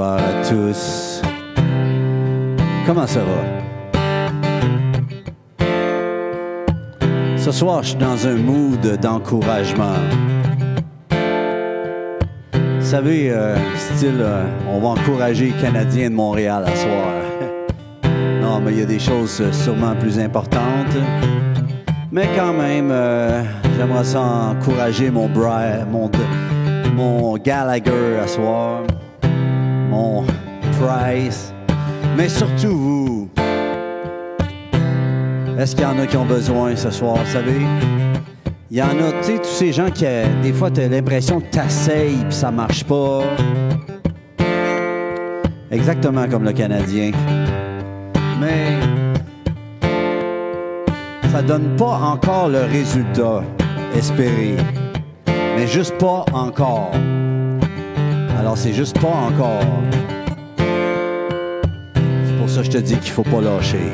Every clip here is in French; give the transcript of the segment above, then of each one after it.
Bonsoir à tous. Comment ça va? Ce soir, je suis dans un mood d'encouragement. Vous savez, style, on va encourager les Canadiens de Montréal à soir. Non, mais il y a des choses sûrement plus importantes. Mais quand même, j'aimerais ça encourager mon Gallagher à soir, mon Price, mais surtout vous. Est-ce qu'il y en a qui ont besoin ce soir, vous savez? Il y en a, tu sais, tous ces gens qui, des fois, tu as l'impression que tu essayes et ça marche pas. Exactement comme le Canadien. Mais ça donne pas encore le résultat espéré. Mais juste pas encore. Alors, c'est juste pas encore. C'est pour ça que je te dis qu'il faut pas lâcher.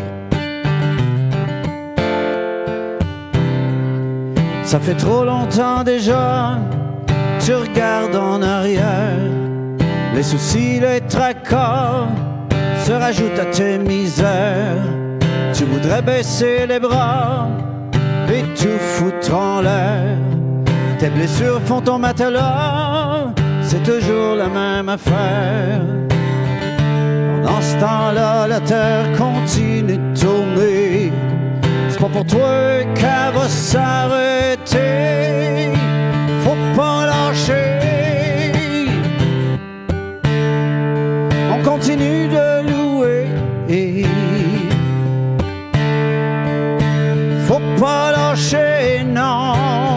Ça fait trop longtemps déjà, tu regardes en arrière. Les soucis, les tracas se rajoutent à tes misères. Tu voudrais baisser les bras et tout foutre en l'air. Tes blessures font ton matelas, c'est toujours la même affaire. Pendant ce temps-là, la terre continue de tourner. C'est pas pour toi qu'elle va s'arrêter. Faut pas lâcher. On continue de louer. Faut pas lâcher, non.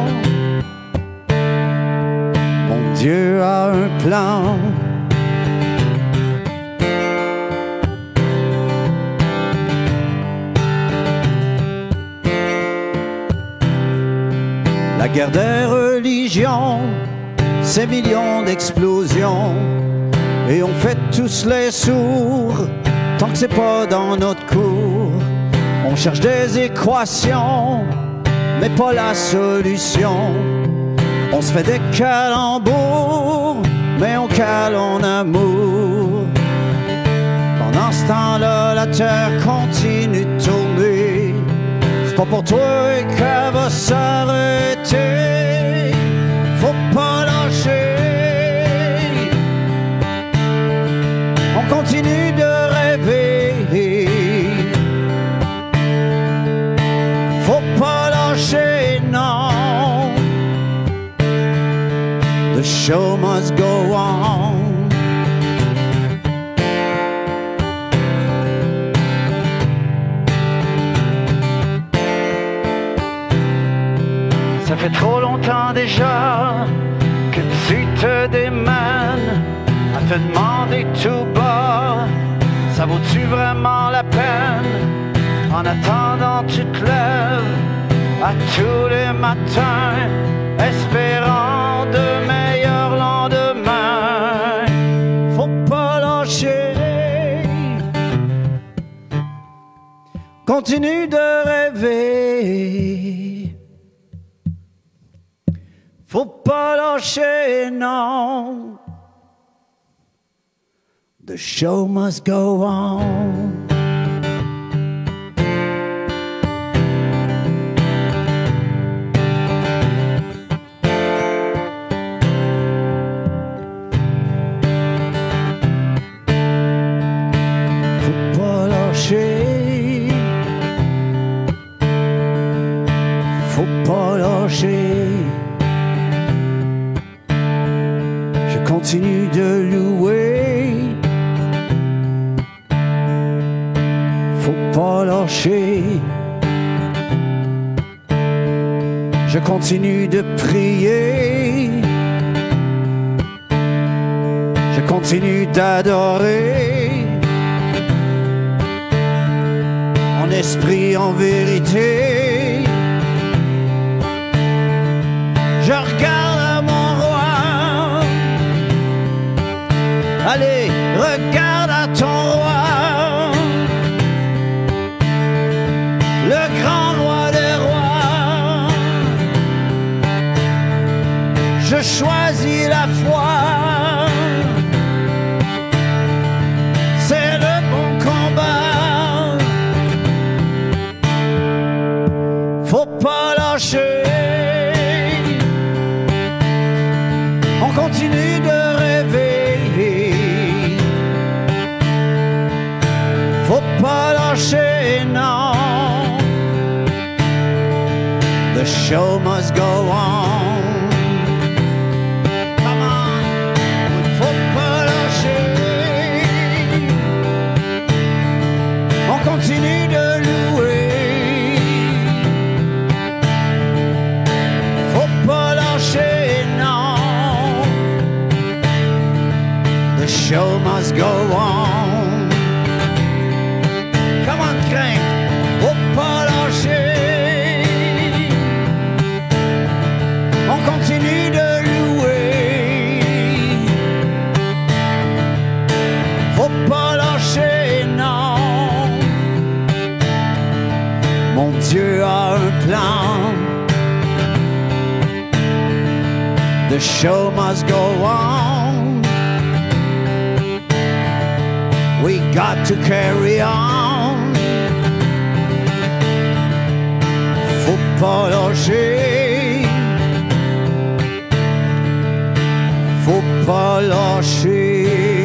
Mon Dieu a un plan. La guerre des religions, ces millions d'explosions, et on fait tous les sourds, tant que c'est pas dans notre cour. On cherche des équations, mais pas la solution. On se fait des calembours, mais on cale en amour. Pendant ce temps-là, la terre continue de tourner. C'est pas pour toi qu'elle va s'arrêter. Faut pas lâcher. On continue de rêver. Faut pas lâcher, non. The show must go on. Ça fait trop longtemps déjà que tu te démènes à te demander tout bas, ça vaut-tu vraiment la peine? En attendant, tu te lèves à tous les matins, espérant de meilleurs lendemains. Faut pas lâcher. Continue de rêver. Faut pas lâcher, non. The show must go on. Faut pas lâcher. Je continue de louer. Faut pas lâcher. Je continue de prier. Je continue d'adorer. En esprit, en vérité. Je regarde à mon roi. Allez, regarde à ton roi. Le grand roi des rois. Je choisis la foi. lâcher, non. The show must go on. Come on, faut pas lâcher. On continue de louer. Faut pas lâcher, non. The show must go on. Come on, crank. Faut pas lâcher. On continue de louer. Faut pas lâcher, non. Mon Dieu a un plan. The show must go on. We got to carry on. Faut pas lâcher. Faut pas lâcher.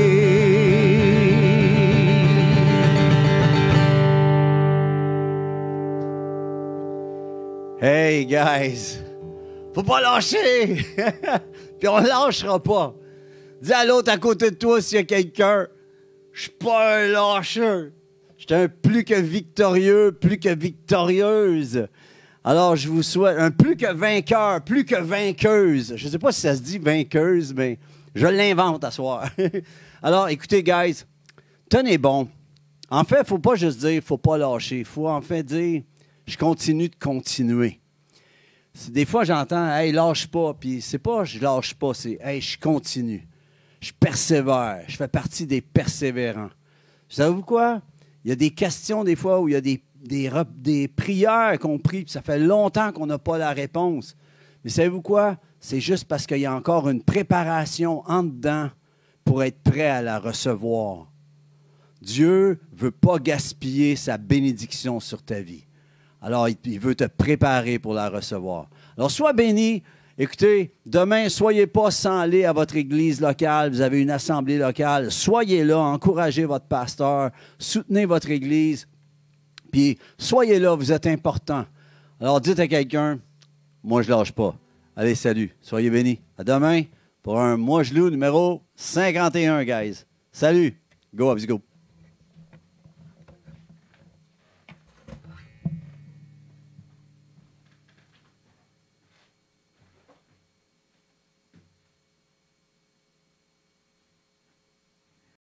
Hey guys, faut pas lâcher. Puis on lâchera pas. Dis à l'autre à côté de toi s'il y a quelqu'un. Je suis pas un lâcheur. Je suis un plus que victorieux, plus que victorieuse. Alors, je vous souhaite un plus que vainqueur, plus que vainqueuse. Je ne sais pas si ça se dit vainqueuse, mais je l'invente à soir. Alors, écoutez, guys, tenez bon. En fait, il ne faut pas juste dire « il ne faut pas lâcher ». Il faut en fait dire « je continue de continuer ». Des fois, j'entends « hey, lâche pas ». Puis c'est pas « je lâche pas », c'est « hey, je continue ». Je persévère. Je fais partie des persévérants. Savez-vous quoi? Il y a des questions des fois où il y a des prières qu'on prie, puis ça fait longtemps qu'on n'a pas la réponse. Mais savez-vous quoi? C'est juste parce qu'il y a encore une préparation en dedans pour être prêt à la recevoir. Dieu ne veut pas gaspiller sa bénédiction sur ta vie. Alors, il veut te préparer pour la recevoir. Alors, sois béni. Écoutez, demain, soyez pas sans aller à votre église locale. Vous avez une assemblée locale. Soyez là, encouragez votre pasteur, soutenez votre église. Puis, soyez là, vous êtes important. Alors, dites à quelqu'un, moi, je lâche pas. Allez, salut. Soyez bénis. À demain pour un Moi, je loue numéro 51, guys. Salut. Go, Abs, go.